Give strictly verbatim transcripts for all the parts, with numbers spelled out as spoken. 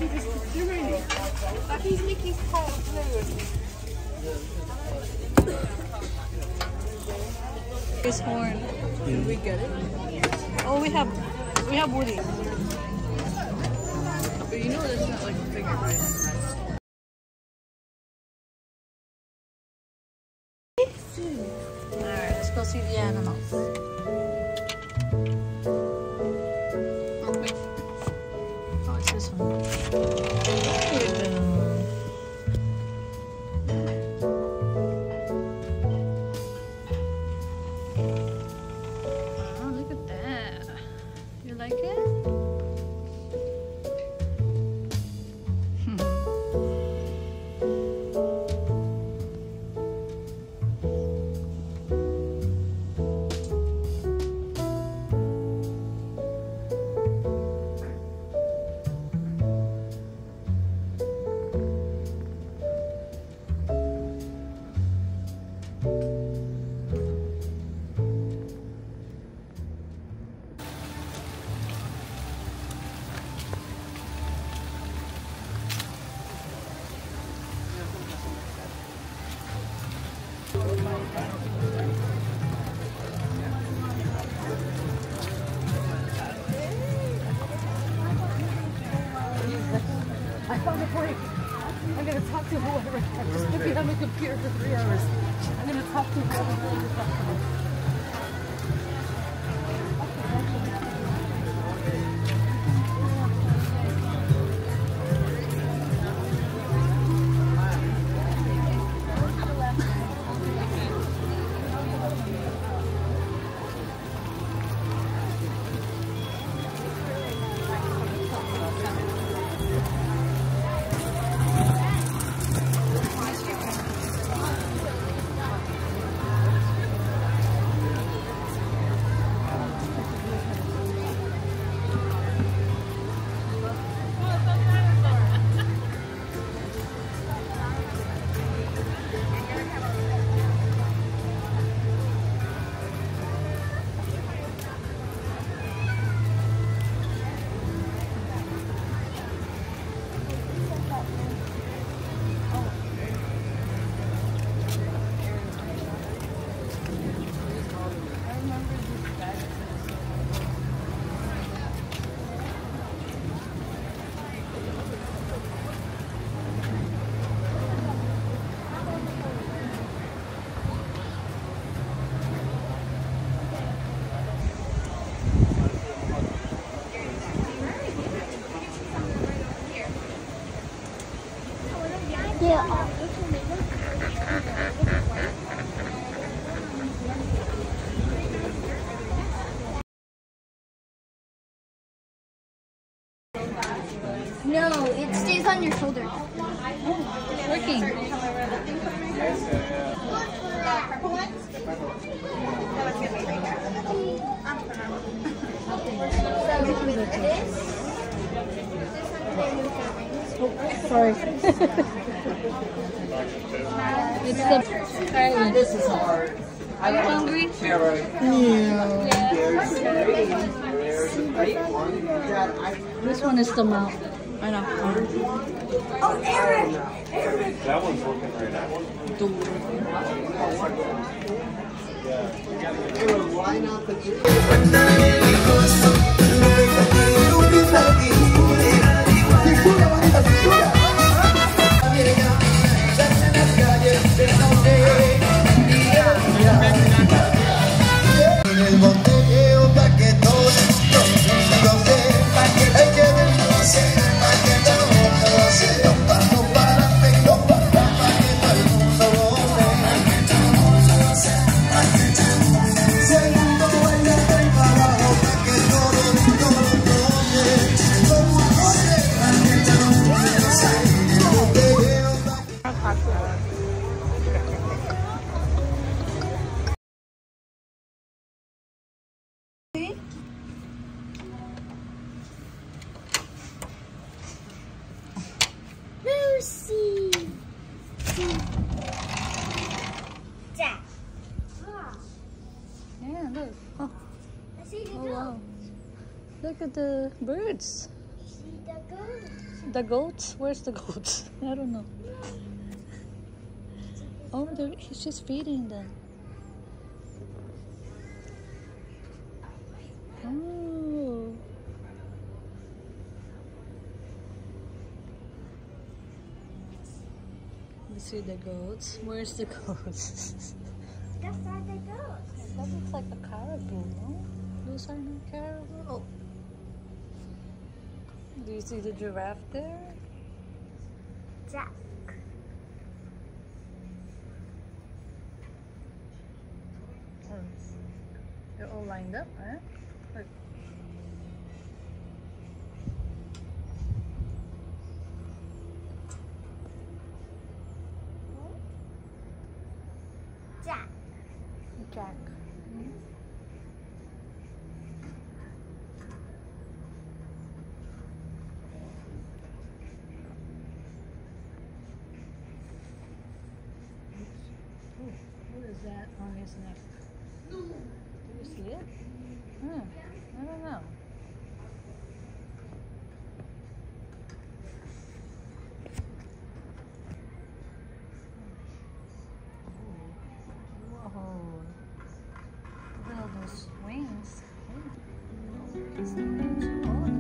He's Mickey's part of his horn. Did we get it? Oh, we have, we have Woody. But you know that's not like a figure, right? Alright, let's go see the animals. Oh, it's this one. There you go. Oh, look at that. You like it? I found a break. I'm going to talk to whoever. I'm just going to be on the computer for three hours. I'm going to talk to whoever. Yeah. No, it stays on your shoulder. It's working. Sorry. It's the Ireland. This is hard. Are you hungry? Yeah. This one is the mouth. I know. Oh, Eric! That one's working right now. Line up the Lucy! Dad. Yeah, look. Oh, I see the oh goat. wow. Look at the birds. See the goat. The goats? Where's the goats? I don't know. Oh, they're- he's just feeding them. Oh. You see the goats? Where's the goats? That's where they go. That looks like a caribou, no? Those are not caribou. Oh. Do you see the giraffe there? Jack. Oh. They're all lined up, huh? Look. Jack. Jack. What is that on his neck? Do you see it? Hmm. I don't know. Whoa. Look at all those wings. Oh. It's not too old.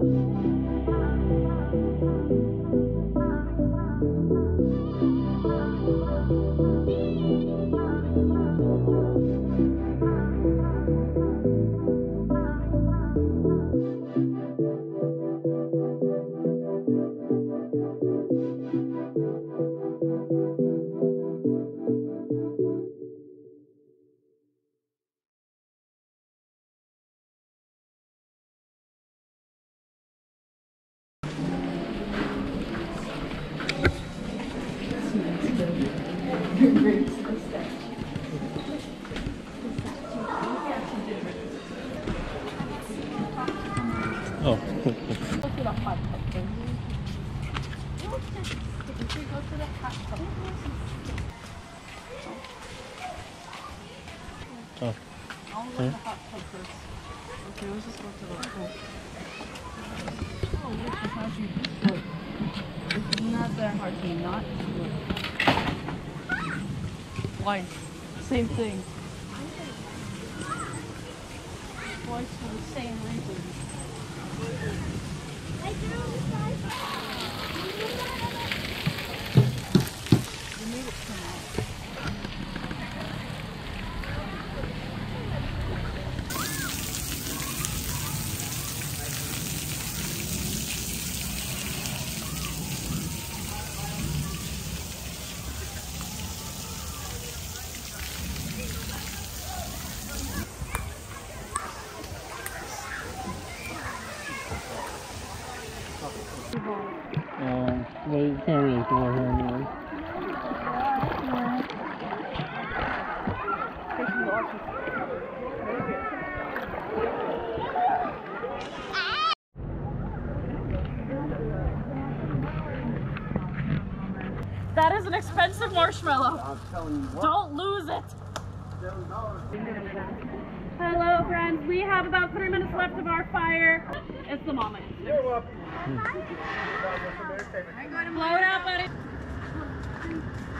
Oh. Go to the hot tub first. If we go to the hot tub. Oh. I'll go to the hot tub first. Okay, let's just go to the pool. Oh, look, it's actually good. It's not that hard to not do it. Twice. Same thing. Twice for the same reason. You made it come out. Um, well, you can't really go here anyway. That is an expensive marshmallow. I'm telling you what. Don't lose it. Hello, friends. We have about three minutes left of our fire. It's the moment. You're welcome. Blow it out, buddy.